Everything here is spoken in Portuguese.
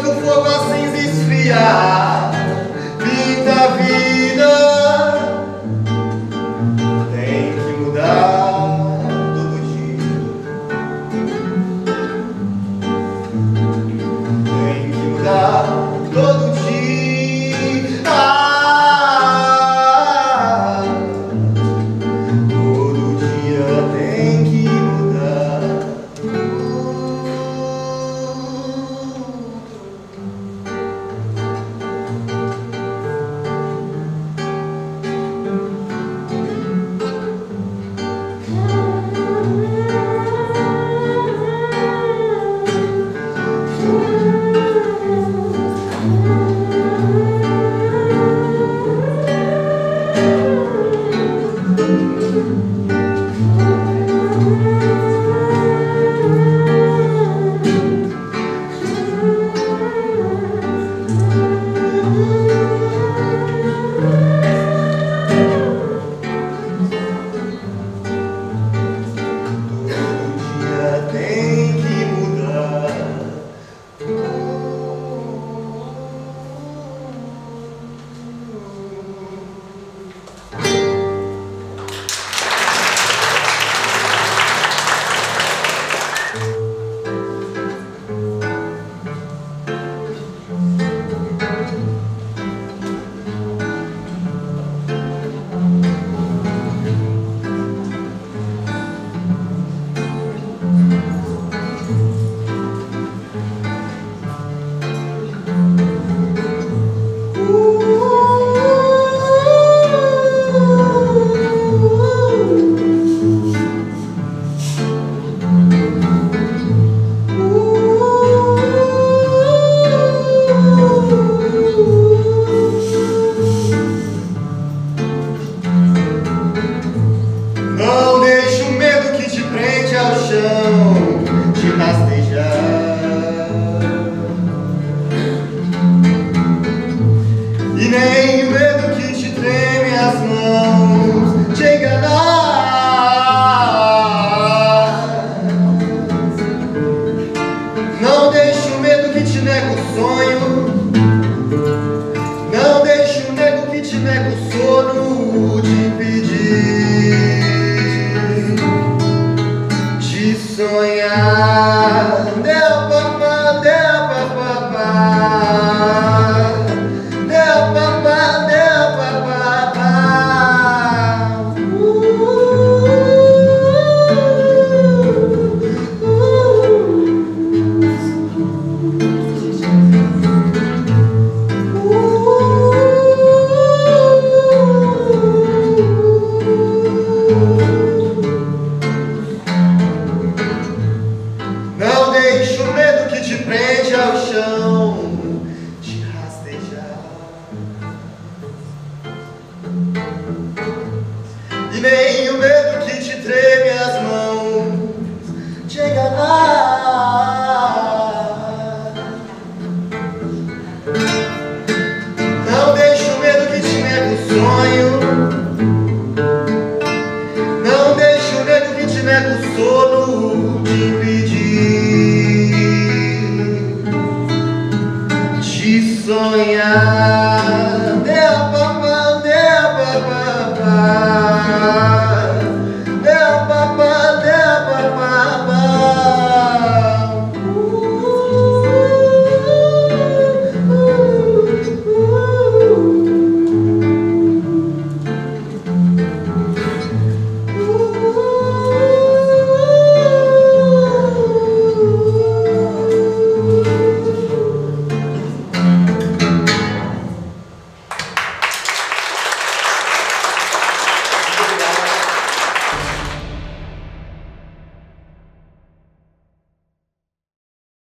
que o fogo a cinza esfria. Pinta a vida, tem que mudar todo dia. Tem que mudar todo dia. Todo dia tem que mudar. Tem que mudar. Não deixe o medo que te prende ao chão te rastejar, e nem o medo que te treme as mãos te enganar. Não deixe o medo que te nega o sonho, não deixe o medo que te nega o sono te impedir de sonhar. Deu papá, deu papá, deu papá, deu papá. Não deixe o medo que te prende ao chão te rastejar, e nem o medo que te treme as mãos te enganar. Não deixe o medo que te nega o sonho, não deixe o medo que te nega o sono te impedir de sonhar. Deu papá, deu papá.